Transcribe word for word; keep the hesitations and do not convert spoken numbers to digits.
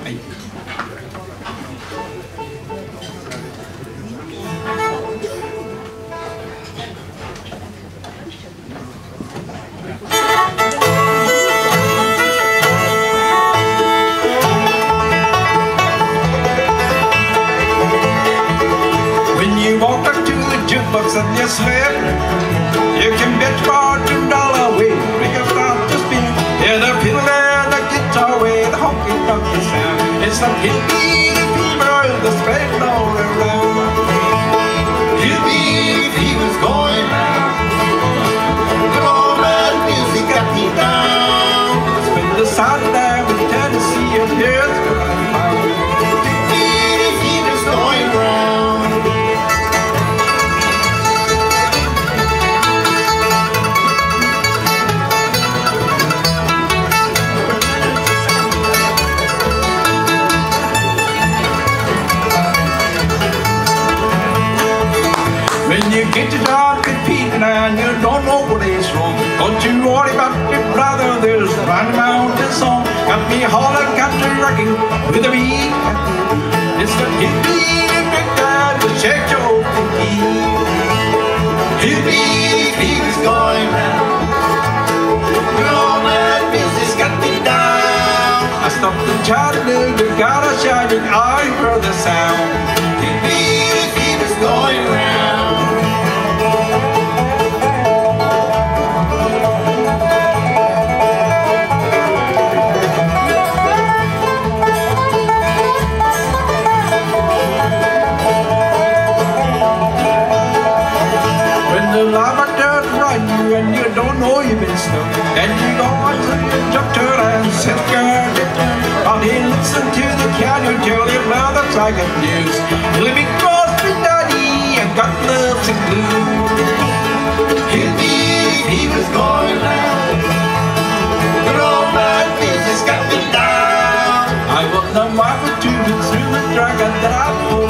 はい。 And you slip, you can bet your fortune dollar way. Bring your start to spin. Yeah, the fiddle and the guitar way, the honky tonky sound. It's the hillbilly fever, the spread all around. Hillbilly fever's going round. The moment music got me down. Spend the Sunday with Tennessee and here's what I found. Hillbilly fever's going round. Get your job competing and you don't know what is wrong. Don't you worry about your brother, there's round mountain song. Got me hollering, country rocking with a beat. It's the hillbilly breakdown to shake your feet. Hillbilly fever's going round. All that music's got me down. I stopped and chatted, you got a shining eye for the sound. Hillbilly fever's going round. And you don't know you've been stuck, and you go on to your doctor and said, girl, and he listened to the canyon till your mother's like a news. Living cross me daddy and got gloves and glue. Hillbilly fever's going round. The old man music's got me down. I want the marble to be through the dragon that I pulled.